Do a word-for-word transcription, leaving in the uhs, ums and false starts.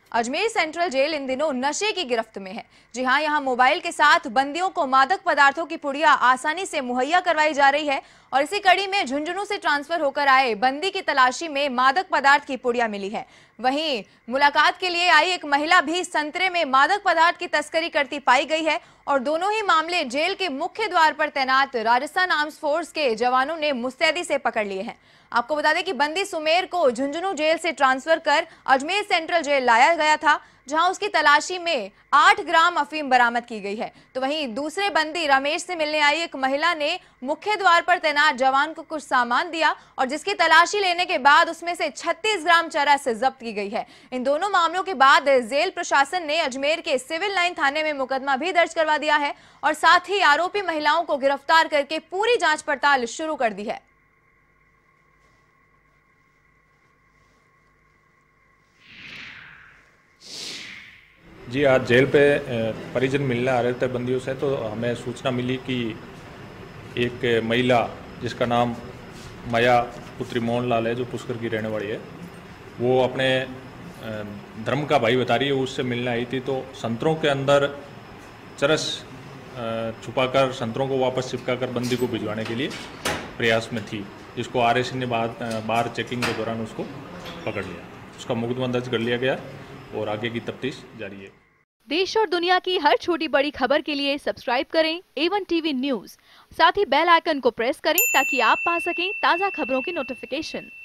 Ajmer central jail इन दिनों नशे की गिरफ्त में है। जी हां, यहां मोबाइल के साथ बंदियों को मादक पदार्थों की पुड़िया आसानी से मुहैया करवाई जा रही है और इसी कड़ी में झुंझुनू से ट्रांसफर होकर आए बंदी की तलाशी में मादक पदार्थ की पुड़िया मिली है। वहीं मुलाकात के लिए आई एक महिला भी संतरे में मादक पदार्थ की तस्करी करती पाई गई है और दोनों ही मामले जेल के मुख्य द्वार पर तैनात राजस्थान आर्म्स फोर्स के जवानों ने मुस्तैदी से पकड़ लिए हैं। आपको बता दें कि बंदी सुमेर को झुंझुनू जेल से ट्रांसफर कर अजमेर सेंट्रल जेल लाया गया था, जहां उसकी तलाशी में आठ ग्राम अफीम बरामद की गई है। तो वहीं दूसरे बंदी रमेश से मिलने आई एक महिला ने मुख्य द्वार पर तैनात जवान को कुछ सामान दिया और जिसकी तलाशी लेने के बाद उसमें से छत्तीस ग्राम चरस जब्त की गई है। इन दोनों मामलों के बाद जेल प्रशासन ने अजमेर के सिविल लाइन थाने में मुकदमा भी दर्ज करवा दिया है और साथ ही आरोपी महिलाओं को गिरफ्तार करके पूरी जांच पड़ताल शुरू कर दी है। जी, आज जेल पे परिजन मिलने आ रहे थे बंदियों से, तो हमें सूचना मिली कि एक महिला जिसका नाम माया पुत्री मोहन लाल है, जो पुष्कर की रहने वाली है, वो अपने धर्म का भाई बता रही है, उससे मिलने आई थी। तो संतरों के अंदर चरस छुपाकर संतरों को वापस चिपकाकर बंदी को भिजवाने के लिए प्रयास में थी, जिसको आर एस ने बाद बाहर चेकिंग के दौरान उसको पकड़ लिया। उसका मुकदमा दर्ज कर लिया गया और आगे की तफ्तीश जारी है। देश और दुनिया की हर छोटी बड़ी खबर के लिए सब्सक्राइब करें ए वन टीवी न्यूज़। साथ ही बेल आइकन को प्रेस करें ताकि आप पा सकें ताज़ा खबरों की नोटिफिकेशन।